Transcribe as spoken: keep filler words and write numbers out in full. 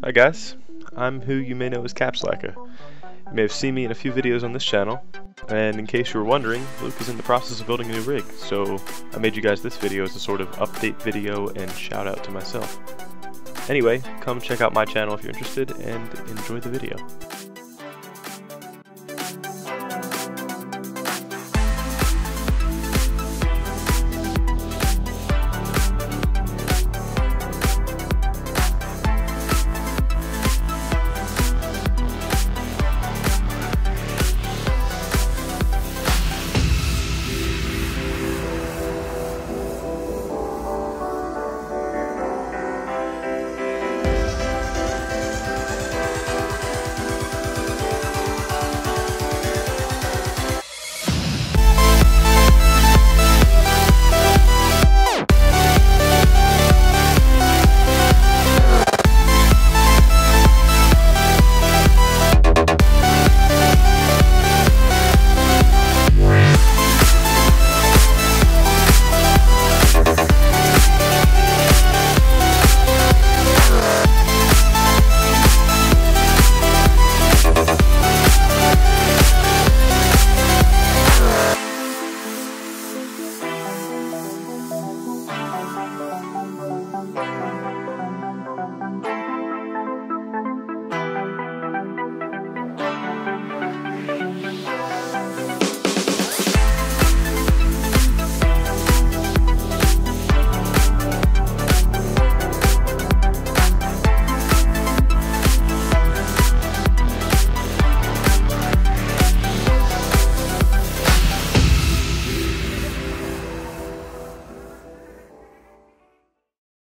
Hi guys, I'm who you may know as Capslacker. You may have seen me in a few videos on this channel, and in case you were wondering, Luke is in the process of building a new rig, so I made you guys this video as a sort of update video and shout out to myself. Anyway, come check out my channel if you're interested, and enjoy the video.